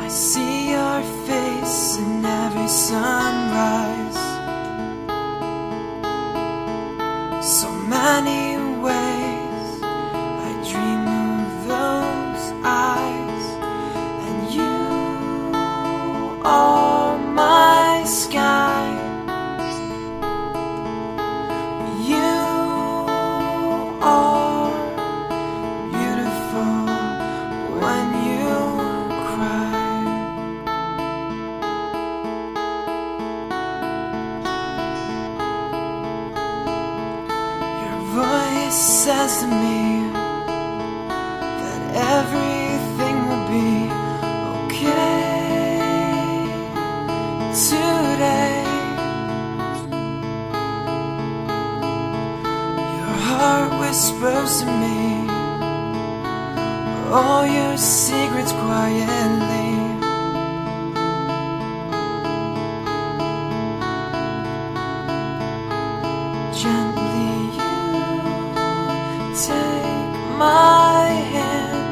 see your face in every sunrise. So many ways I dream of those eyes, and you are my sky. You are beautiful when you cry. Your voice says to me that everything will be okay today. Your heart whispers to me all your secrets quietly. Gently you take my hand.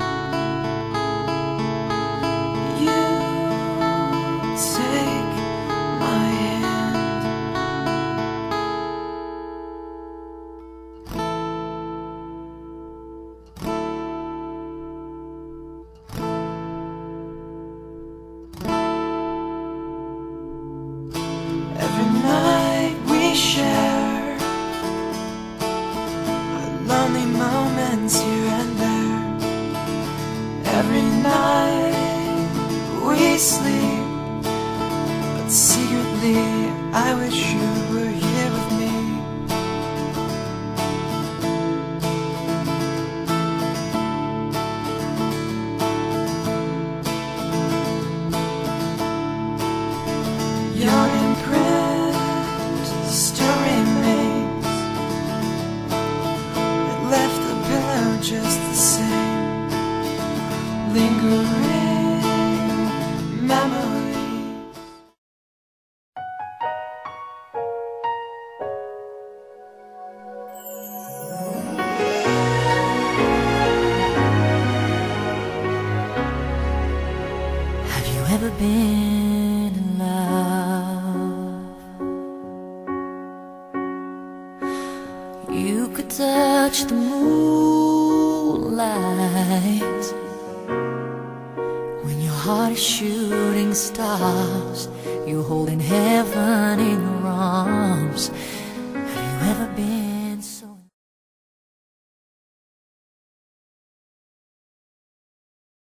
You take my hand. Every night we share our lonely moments here and there. Every night we sleep, but secretly I wish you were here with me. Your imprint still remains. It left the pillow just the same, lingering memories. Have you ever been in love? You could touch the moonlight when your heart is shooting stars. You're holding heaven